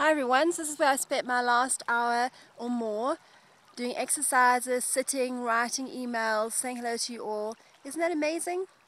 Hi everyone, so this is where I spent my last hour or more doing exercises, sitting, writing emails, saying hello to you all. Isn't that amazing?